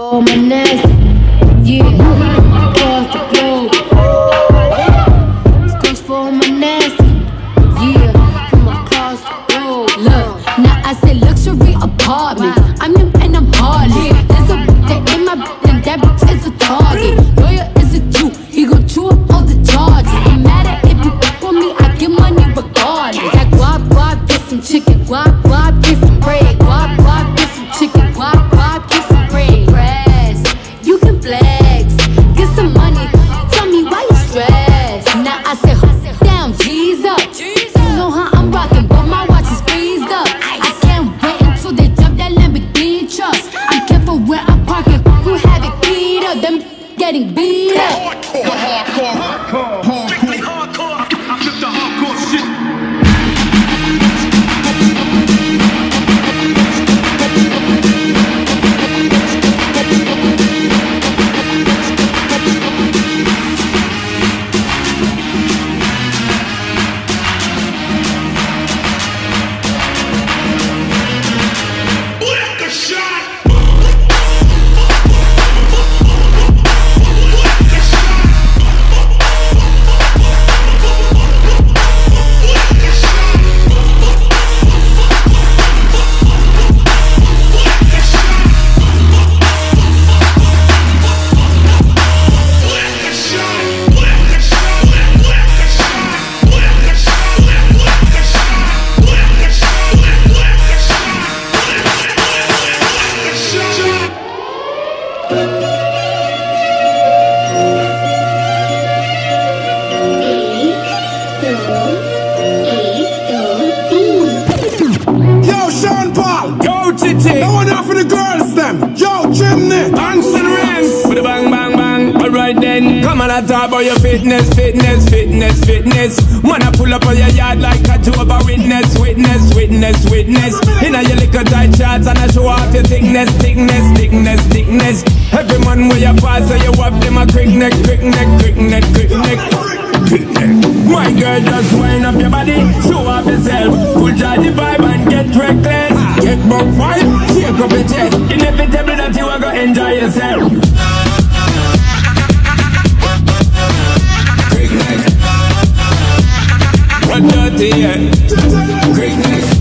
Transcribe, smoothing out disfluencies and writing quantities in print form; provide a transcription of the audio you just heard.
for my nasty, yeah, across the globe. This goes for my nasty, yeah, from across the globe. Look, now I say luxury apartment. I'm him and I'm heartless. There's a that in my and that bitch is a target. Lawyer is a Jew, he gon' chew up all the charges. No matter if you fuck on me, I get money regardless. That guap guap, get some chicken. Guap guap, get some bread. Guap guap, get some chicken. Guap guap, get some bread. Grass, you can flex, get some money. Tell me why you stressed. Now I say, damn, G's up. You know how I'm rocking, but my watch is freezed up. I can't wait until they jump that Lamborghini truck. I'm careful where I'm parking. Who have it beat up? Them getting beat up. Strictly hardcore. I'm just the hardcore shit. No one out for the girls, them. Yo, Chimney. Banks and rams. With a bang, bang, bang. Alright then. Come on, I talk about your fitness. Man, I pull up on your yard like a Jehovah Witness. Inna your little tight shorts and I show off your thickness. Every man where you pass, so you have them a quick neck. My girl, just wind up your body, show off yourself. Full charge the vibe and get reckless. Get buck vibe, shake up your chest. Inevitable that you are gonna enjoy yourself. Quick neck. What dirty, yeah. Quick neck.